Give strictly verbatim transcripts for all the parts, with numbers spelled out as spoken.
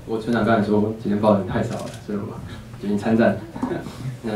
我村长刚才说今天报人太少了，所以我决定参战。那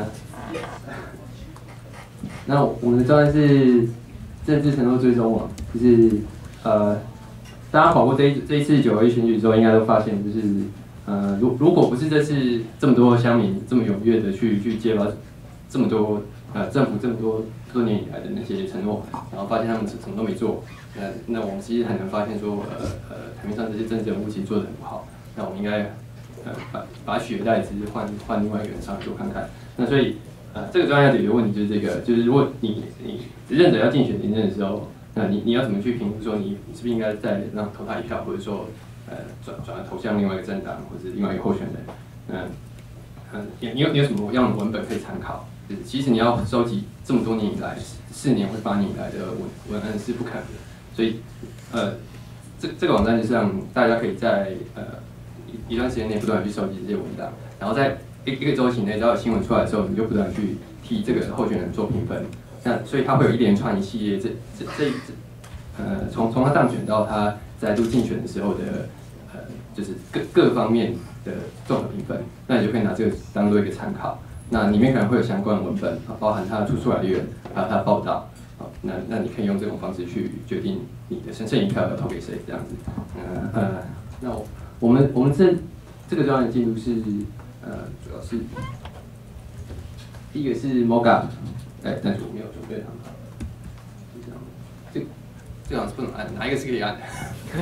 那我们的专案是政治承诺追踪网，就是呃，大家跑过这一这一次九合一选举之后，应该都发现，就是呃，如如果不是这次这么多乡民这么踊跃的去去揭发这么多呃政府这么多多年以来的那些承诺，然后发现他们什么都没做，那那我们其实很难发现说，呃呃，台面上这些政治人物其实做得很不好，那我们应该呃把把取而代之，换换另外一个人上来做看看。那所以呃，这个专案要解决问题就是这个，就是如果你你执政者要竞选连任的时候，那你你要怎么去评估说你你是不是应该再让投他一票，或者说呃转转而投向另外一个政党或者另外一个候选人？嗯嗯，你你有你有什么样的文本可以参考？就是其实你要收集这么多年以来四年或八年以来的文文案是不可能的，所以呃这这个网站就是让大家可以在呃一一段时间内不断地去收集这些文档，然后在一一个周期内，只要有新闻出来的时候，你就不断去替这个候选人做评分。那所以他会有一连串一系列这这这这呃从从他当选到他再度竞选的时候的呃就是各各方面的综合评分，那你就可以拿这个当做一个参考。那里面可能会有相关的文本，包含他的出出来源，还有他的报道。好，那那你可以用这种方式去决定你的神圣一票要投给谁，这样子。呃呃，那我我们我们这这个专案的进度是呃主要是第一个是 Mockup， 哎，但是我没有准备很好，是这样，这这好像是不能按，哪一个是可以按的？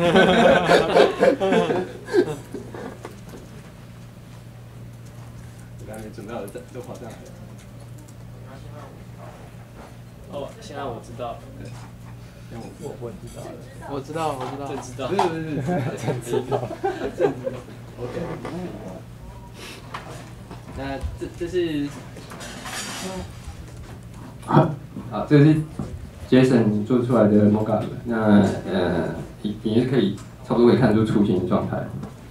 我刚才准备好了，就跑上来了。 哦，现在我知道了。 我我知道了， 我知道，我知道，真知道。 不是不是不是，真知道，真知道。OK。那这这是，好，这个是 Jason 做出来的 Mockup。那呃，你你是可以差不多可以看出雏形的状态。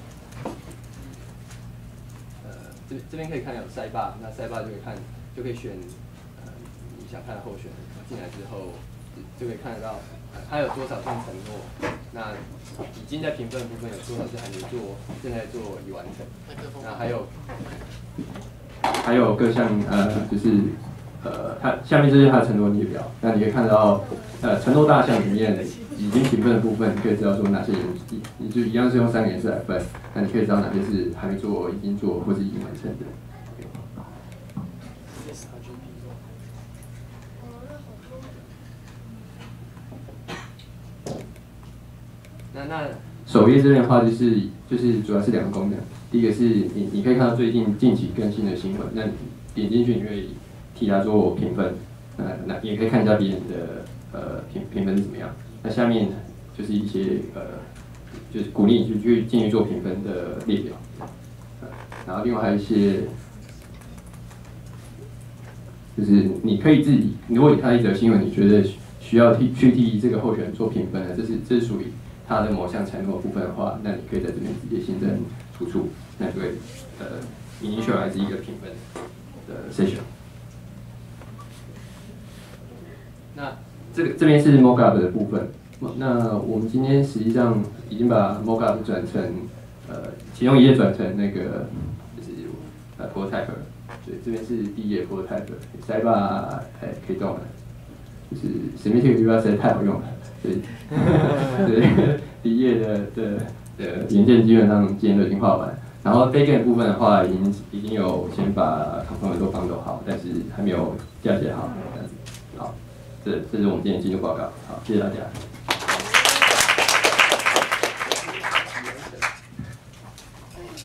呃，这这边可以看有塞坝，那塞坝就可以看就可以选呃你想看的候选人进来之后。就可以看得到，他有多少项承诺，那已经在评分的部分有多少是还没做，正在做已完成。那还有，还有各项呃，就是呃，它下面这是它的承诺列表。那你可以看到，呃，承诺大项里面已经评分的部分，你可以知道说哪些人，你就一样是用三个颜色来分。那你可以知道哪些是还没做、已经做或是已经完成的。那那首页这边的话，就是就是主要是两个功能。第一个是你你可以看到最近近期更新的新闻，那你点进去你可以替他做评分，那那也可以看一下别人的呃评评分是怎么样。那下面就是一些呃就是鼓励你去去进去做评分的列表，呃、然后另外还有一些就是你可以自己，如果你看一则新闻，你觉得需要替去替这个候选人做评分的，这是这是属于他的某项承诺部分的话，那你可以在这边直接新增输出，那就会呃 initialize 一个评分的 session。那这个这边是 Mockup 的部分。那我们今天实际上已经把 Mockup 转成呃其中一页转成那个就是呃 prototype， 所以这边是第一页 prototype， 塞坝哎可以动了，就是 Semantic Viewer 实在太好用了。对，对，第一页的的的元件基本上今天都已经画完，然后 backend 部分的话，已经已经有先把 component 都绑走好，但是还没有嫁接好，这样子。好，这这是我们今天进度报告，好，谢谢大家。